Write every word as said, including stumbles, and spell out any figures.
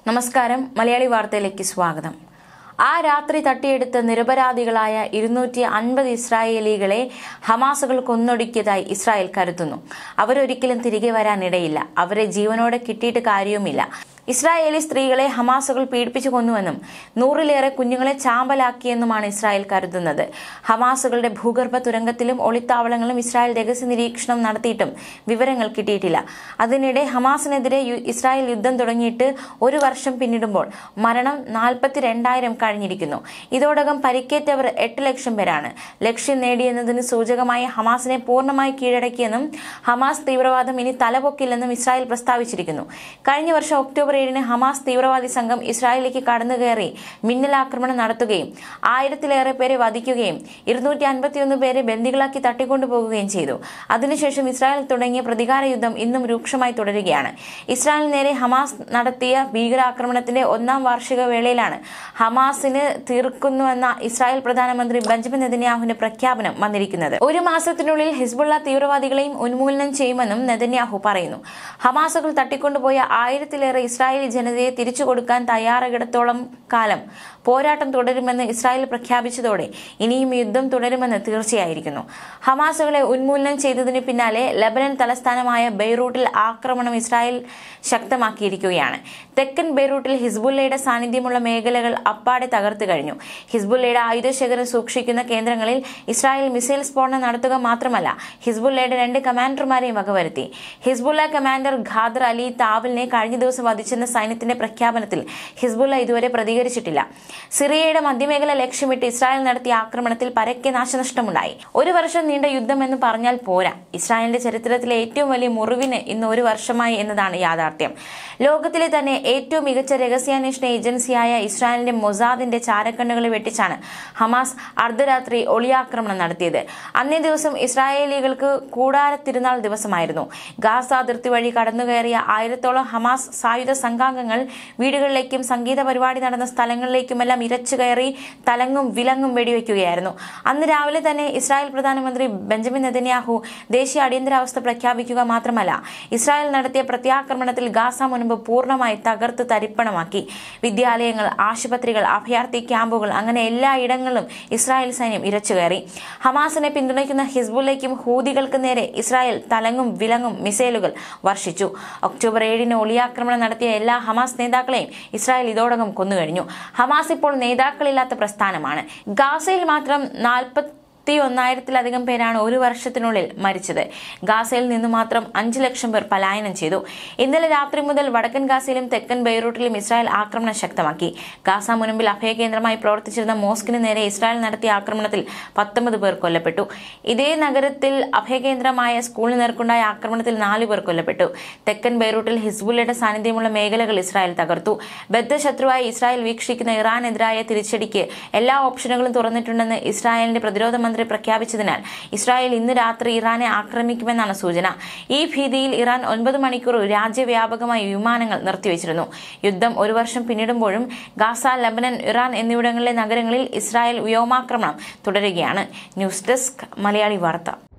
നമസ്കാരം. മലയാളി വാർത്തയിലേക്ക് സ്വാഗതം. ആ രാത്രി തട്ടിയെടുത്ത നിരപരാധികളായ ഇരുന്നൂറ്റി അൻപത് ഇസ്രായേലികളെ ഹമാസുകൾ കൊന്നൊടുക്കിയതായി ഇസ്രായേൽ കരുതുന്നു. അവരൊരിക്കലും തിരികെ വരാനിടയില്ല. അവരെ ജീവനോടെ കിട്ടിയിട്ട് കാര്യവുമില്ല. ഇസ്രായേലി സ്ത്രീകളെ ഹമാസുകൾ പീഡിപ്പിച്ചു കൊന്നുവെന്നും നൂറിലേറെ കുഞ്ഞുങ്ങളെ ചാമ്പലാക്കിയെന്നുമാണ് ഇസ്രായേൽ കരുതുന്നത്. ഹമാസുകളുടെ ഭൂഗർഭ തുരങ്കത്തിലും ഒളിത്താവളങ്ങളിലും ഇസ്രായേൽ രഹസ്യ നിരീക്ഷണം നടത്തിയിട്ടും വിവരങ്ങൾ കിട്ടിയിട്ടില്ല. അതിനിടെ ഹമാസിനെതിരെ ഇസ്രായേൽ യുദ്ധം തുടങ്ങിയിട്ട് ഒരു വർഷം പിന്നിടുമ്പോൾ മരണം നാൽപ്പത്തിരണ്ടായിരം കഴിഞ്ഞിരിക്കുന്നു. ഇതോടകം പരിക്കേറ്റവർ എട്ട് ലക്ഷം പേരാണ്. ലക്ഷ്യം നേടിയെന്നതിന് സൂചകമായി ഹമാസിനെ പൂർണ്ണമായി കീഴടക്കിയെന്നും ഹമാസ് തീവ്രവാദം ഇനി തലപൊക്കില്ലെന്നും ഇസ്രായേൽ പ്രസ്താവിച്ചിരിക്കുന്നു. കഴിഞ്ഞ വർഷം ഒക്ടോബർ ഏഴിന് ഹമാസ് തീവ്രവാദി സംഘം ഇസ്രായേലിലേക്ക് കടന്നുകയറി മിന്നലാക്രമണം നടത്തുകയും ആയിരത്തിലേറെ പേരെ വധിക്കുകയും ഇരുന്നൂറ്റി അൻപത്തിയൊന്ന് പേരെ ബന്ദികളാക്കി തട്ടിക്കൊണ്ടുപോകുകയും ചെയ്തു. അതിനുശേഷം ഇസ്രായേൽ തുടങ്ങിയ പ്രതികാര യുദ്ധം ഇന്നും രൂക്ഷമായി തുടരുകയാണ്. ഇസ്രായേലിന് നേരെ ഹമാസ് നടത്തിയ ഭീകരാക്രമണത്തിന്റെ ഒന്നാം വാർഷിക വേളയിലാണ് ഹമാസിന് തീർക്കുന്നുവെന്ന ഇസ്രായേൽ പ്രധാനമന്ത്രി ബെഞ്ചമിൻ നെതന്യാഹുവിന്റെ പ്രഖ്യാപനം വന്നിരിക്കുന്നത്. ഒരു മാസത്തിനുള്ളിൽ ഹിസ്ബുള്ള തീവ്രവാദികളെയും ഉന്മൂലനം ചെയ്യുമെന്നും നെതന്യാഹു പറയുന്നു. ഹമാസുകൾ തട്ടിക്കൊണ്ടുപോയ ആയിരത്തിലേറെ ഇസ്രായേലി ജനതയെ തിരിച്ചു കൊടുക്കാൻ തയ്യാറാകിടത്തോളം കാലം പോരാട്ടം തുടരുമെന്ന് ഇസ്രായേൽ പ്രഖ്യാപിച്ചതോടെ ഇനിയും യുദ്ധം തുടരുമെന്ന് തീർച്ചയായിരിക്കുന്നു. ഹമാസുകളെ ഉന്മൂലനം ചെയ്തതിന് പിന്നാലെ ലബനൻ തലസ്ഥാനമായ ബെയ്റൂട്ടിൽ ആക്രമണം ഇസ്രായേൽ ശക്തമാക്കിയിരിക്കുകയാണ്. തെക്കൻ ബെയ്റൂട്ടിൽ ഹിസ്ബുള്ളയുടെ സാന്നിധ്യമുള്ള മേഖലകൾ അപ്പാടെ തകർത്തു കഴിഞ്ഞു. ഹിസ്ബുള്ളയുടെ ആയുധശേഖരം സൂക്ഷിക്കുന്ന കേന്ദ്രങ്ങളിൽ ഇസ്രായേൽ മിസൈൽ സ്ഫോടനം നടത്തുക മാത്രമല്ല, ഹിസ്ബുള്ളയുടെ രണ്ട് കമാൻഡർമാരെയും വകവരുത്തി. ഹിസ്ബുള്ള കമാൻഡർ ഖാദർ അലി താവലിനെ കഴിഞ്ഞ ദിവസം വധിച്ചെന്ന സൈന്യത്തിന്റെ പ്രഖ്യാപനത്തിൽ ഹിസ്ബുള്ള ഇതുവരെ പ്രതികരിച്ചിട്ടില്ല. സിറിയയുടെ മധ്യമേഖല ലക്ഷ്യമിട്ട് ഇസ്രായേൽ നടത്തിയ ആക്രമണത്തിൽ പരക്കെ നാശനഷ്ടമുണ്ടായി. ഒരു വർഷം നീണ്ട യുദ്ധം എന്ന് പറഞ്ഞാൽ പോരാ. ഇസ്രായേലിന്റെ ചരിത്രത്തിലെ ഏറ്റവും വലിയ മുറിവിന് ഇന്ന് ഒരു വർഷമായി എന്നതാണ് യാഥാർത്ഥ്യം. ലോകത്തിലെ തന്നെ ഏറ്റവും മികച്ച രഹസ്യാന്വേഷണ ഏജൻസിയായ ഇസ്രായേലിന്റെ മൊസാദിന്റെ ചാരക്കണ്ണുകളെ വെട്ടിച്ചാണ് ഹമാസ് അർദ്ധരാത്രി ഒളിയാക്രമണം നടത്തിയത്. അന്നേ ദിവസം ഇസ്രായേലികൾക്ക് കൂടാര തിരുനാൾ ദിവസമായിരുന്നു. ഗാസ അതിർത്തി വഴി കടന്നുകയറിയ ആയിരത്തോളം ഹമാസ് സായുധ സംഘാംഗങ്ങൾ വീടുകളിലേക്കും സംഗീത പരിപാടി നടന്ന സ്ഥലങ്ങളിലേക്കുമെല്ലാം ഇരച്ചു കയറി തലങ്ങും വിലങ്ങും വെടിവെക്കുകയായിരുന്നു. അന്ന് രാവിലെ തന്നെ ഇസ്രായേൽ പ്രധാനമന്ത്രി ബെഞ്ചമിൻ നെതന്യാഹു ദേശീയ അടിയന്തരാവസ്ഥ പ്രഖ്യാപിക്കുക മാത്രമല്ല, ഇസ്രായേൽ നടത്തിയ പ്രത്യാക്രമണത്തിൽ ഗാസ മുൻപ് പൂർണ്ണമായി തകർത്ത് തരിപ്പണമാക്കി. വിദ്യാലയങ്ങൾ, ആശുപത്രികൾ, അഭയാർത്ഥി ക്യാമ്പുകൾ, അങ്ങനെ എല്ലാ ഇടങ്ങളിലും ഇസ്രായേൽ സൈന്യം ഇരച്ചുകയറി. ഹമാസിനെ പിന്തുണയ്ക്കുന്ന ഹിസ്ബുള്ളയ്ക്കും ഹൂതികൾക്ക് നേരെ ഇസ്രായേൽ തലങ്ങും വിലങ്ങും മിസൈലുകൾ വർഷിച്ചു. ഒക്ടോബർ ഏഴിന് ഒളിയാക്രമണം നടത്തിയ എല്ലാ ഹമാസ് നേതാക്കളെയും ഇസ്രായേൽ ഇതോടകം കൊന്നുകഴിഞ്ഞു. ഹമാസ് ഇപ്പോൾ നേതാക്കളില്ലാത്ത പ്രസ്ഥാനമാണ്. ഗാസയിൽ മാത്രം നാൽപ്പത്തി ഒന്നായിരത്തിലധികം പേരാണ് ഒരു വർഷത്തിനുള്ളിൽ മരിച്ചത്. ഗാസയിൽ നിന്ന് മാത്രം അഞ്ചു ലക്ഷം പേർ പലായനം ചെയ്തു. ഇന്നലെ രാത്രി മുതൽ വടക്കൻ ഗാസയിലും തെക്കൻ ബെയ്റൂട്ടിലും ഇസ്രായേൽ ആക്രമണം ശക്തമാക്കി. ഗാസ മുൻപിൽ അഭയകേന്ദ്രമായി പ്രവർത്തിച്ചിരുന്ന മോസ്കിന് നേരെ ഇസ്രായേൽ നടത്തിയ ആക്രമണത്തിൽ പത്തൊമ്പത് പേർ കൊല്ലപ്പെട്ടു. ഇതേ നഗരത്തിൽ അഭയകേന്ദ്രമായ സ്കൂളിന് നേർക്കുണ്ടായ ആക്രമണത്തിൽ നാലു പേർ കൊല്ലപ്പെട്ടു. തെക്കൻ ബെയ്റൂട്ടിൽ ഹിസ്ബുള്ളയുടെ സാന്നിധ്യമുള്ള മേഖലകൾ ഇസ്രായേൽ തകർത്തു. ബദ്ധശത്രുവായി ഇസ്രായേൽ വീക്ഷിക്കുന്ന ഇറാനെതിരായ തിരിച്ചടിക്ക് എല്ലാ ഓപ്ഷനുകളും തുറന്നിട്ടുണ്ടെന്ന് ഇസ്രായേലിന്റെ പ്രതിരോധ മന്ത്രി പ്രഖ്യാപിച്ചതിനാൽ ഇസ്രായേൽ ഇന്ന് രാത്രി ഇറാനെ ആക്രമിക്കുമെന്നാണ് സൂചന. ഈ ഭീതിയിൽ ഇറാൻ ഒൻപത് മണിക്കൂർ രാജ്യവ്യാപകമായി വിമാനങ്ങൾ നിർത്തിവെച്ചിരുന്നു. യുദ്ധം ഒരു വർഷം പിന്നിടുമ്പോഴും ഗാസ, ലബനൻ, ഇറാൻ എന്നിവിടങ്ങളിലെ നഗരങ്ങളിൽ ഇസ്രായേൽ വ്യോമാക്രമണം തുടരുകയാണ്. ന്യൂസ് ഡെസ്ക്, മലയാളി വാർത്ത.